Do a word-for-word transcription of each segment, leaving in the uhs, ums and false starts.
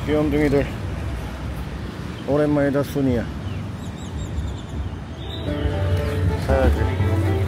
귀염둥이들 오랜만이다. 순이야. 사야지.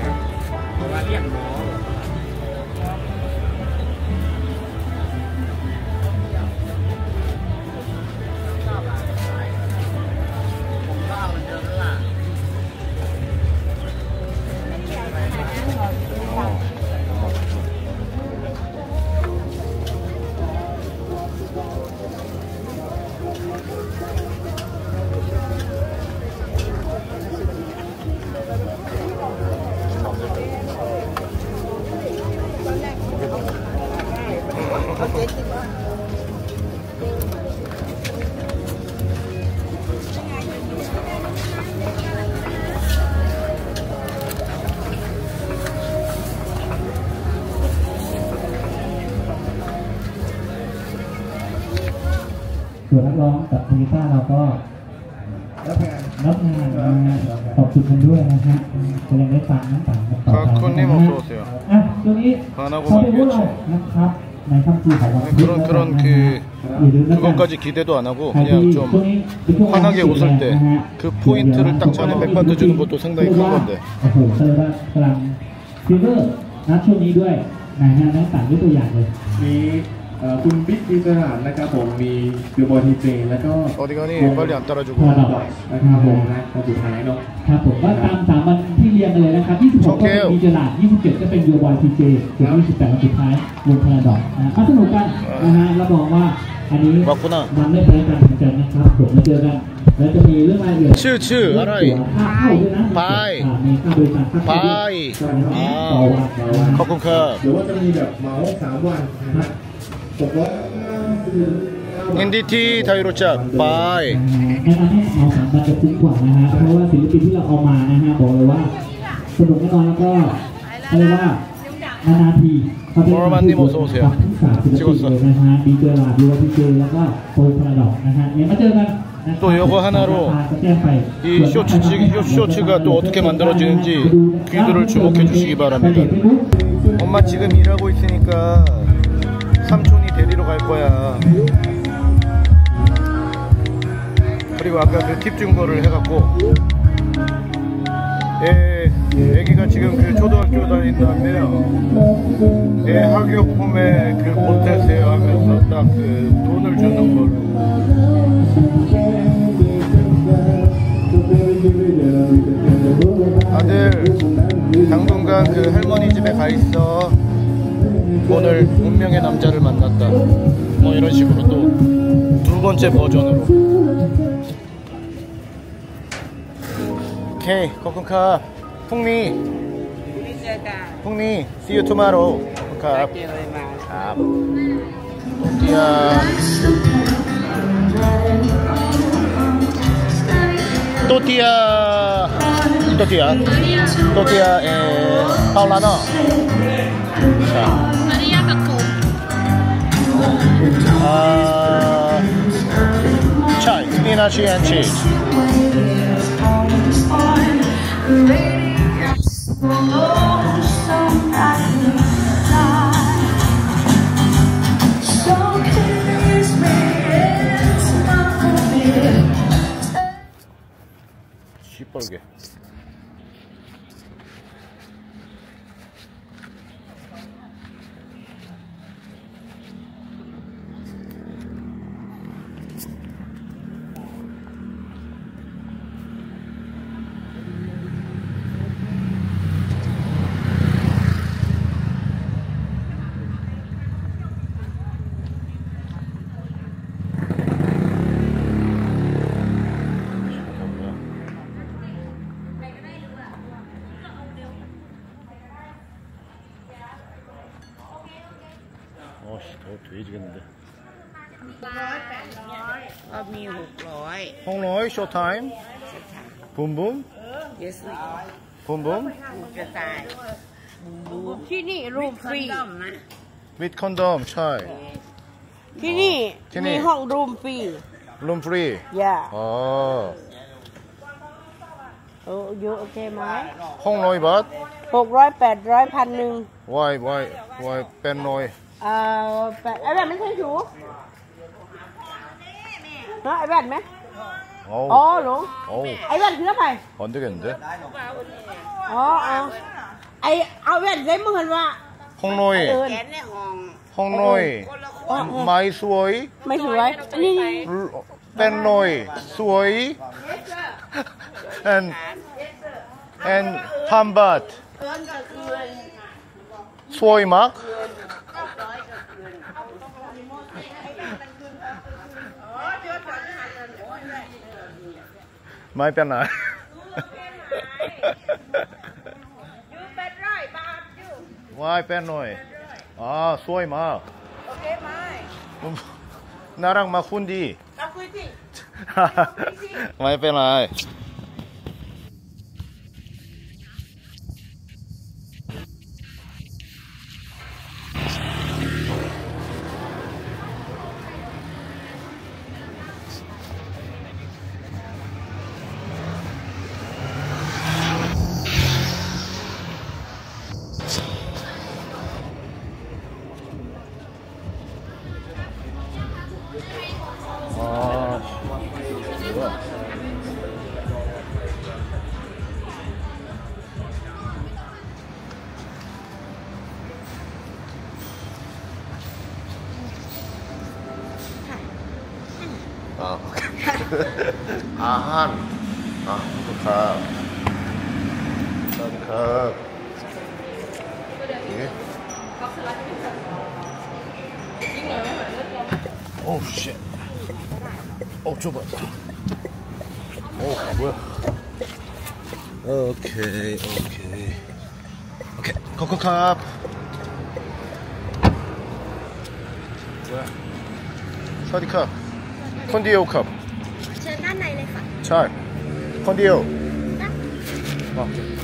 ส่วนนักร้องกับทีต้าเราก็รับงานรับงานขอบคุณกันด้วยนะฮะจะยังได้ฟังน้ำตาลกันต่อไปนะฮะอ่ะตรงนี้ขอไปพูดเรานะครับในคำพูดของวันนี้그런 그런 그 그것까지 기대도 안 하고 그냥 좀 환하게 웃을 때 그 포인트를 딱 전에 백 번 주는 것도 상당히 큰 건데. โอ้โหแสดงว่ากำลังฟีเวอร์นะช่วงนี้ด้วยนะฮะน้ำตาลด้วยตัวอย่างเลยมีคุณบิ๊กดีเจอร์นะครับผมมีบิลบอร์ดทีเจแล้วก็ออดิกานี่빨리 안 따라주고 นะครับผมนะคนสุดท้ายเนาะครับผมก็ตามสามวันที่เรียงกันเลยนะครับยี่สิบหกก็เป็นดีเจอร์ยี่สิบเจ็ดก็เป็นบิลบอร์ดทีเจส่วนยี่สิบแปดวันสุดท้ายวงพาราดอกนะก็สนุกกันนะฮะรับรองว่าอันนี้มันไม่แพ้กันเหมือนกันนะครับผมมาเจอกันแล้วจะมีเรื่องรายละเอียดชื่อชื่ออะไรค่าเข้าด้วยนะไปมีค่าบริการไปต่อวันขอบคุณครับหรือว่าจะมีแบบเหมาสามวันนะตกรถอินดี้ทีไทยรู้จักไปในตอนนี้เอาสามวันจะคุ้มกว่านะฮะเพราะว่าศิลปินที่เราเอามานะฮะบอกเลยว่าสนุกแน่นอนแล้วก็อะไรว่านานาทีเขาเป็นผู้ที่สามศิลปินเลยนะฮะดีเจอร์ลาดีวาทีเจแล้วก็โปรพาราดอกนะฮะเนี่ยมาเจอกัน 또 이거 하나로 이 쇼츠, 쇼츠가 또 어떻게 만들어지는지 귀들을 주목해 주시기 바랍니다. 엄마 지금 일하고 있으니까 삼촌이 데리러 갈 거야. 그리고 아까 그 팁 준 거를 해갖고 애, 애기가 지금 그 초등학교 다닌다며요. 애 학용품에 그 보태세요 하면서 딱 그 돈을 주는 걸로. 아들 당분간 그 할머니 집에 가 있어. 오늘 운명의 남자를 만났다. 뭐 이런 식으로 또 두 번째 버전으로. 오케이, 코쿤캅. 풍미. 풍미. See you tomorrow. 컵. 컵. 야. Tortilla, tortilla, tortilla eh, paulano. Maria Bacum. Uh, chai, spinach and cheese. 시뻘게. 어씨 더 돼지겠는데. มีหกร้อยหกร้อย쇼 타임. 붐붐. yes 붐붐. จะตายที่นี่รูมฟรี with condomใช่ที่นี่มีห้องรูมฟรีรูมฟรีย่าอ๋อโอ้เยอะโอเคไหมหกร้อยบาทหกร้อยแปดร้อยพันหนึ่งวายวายวายเป็นน้อยเอ่อแปดอะไรไม่ใช่ถูก nó ai bạn mấy 어우, ồ luôn 어우, ai bạn thứ mày 안 되겠는데? ồ ờ ai ai bạn giấy mưa mà 홍로이, 홍로이, 마이 수어이, mày sửa đi 뺀로이, 수어이, and and 함밭, 수어이 막. Mai bên này. Mai bên rồi. À, xuôi mà. 나랑 막 훈디. Mai bên này. 아, 뭐야? 아, 아한, 아, 그렇다. 그렇다. 예. 오, 쉣. 어, 좁아. 오, 뭐야? 오케이, 오케이. 오케이, 코코캅. 뭐야? 서디캅. 콘디오 컵. trênด้านในเลยค่ะ 잘. 콘디오. 어.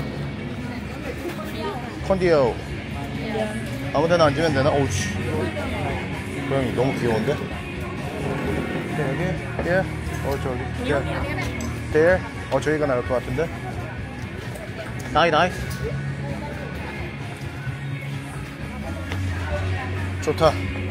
콘디오. 아무 데나 앉으면 되나? 오우, 씨. 고양이 너무 귀여운데? 여기? 예? 어, 저기. 예. there? 어, 저기가 나을 것 같은데? 나이, 나이. 좋다.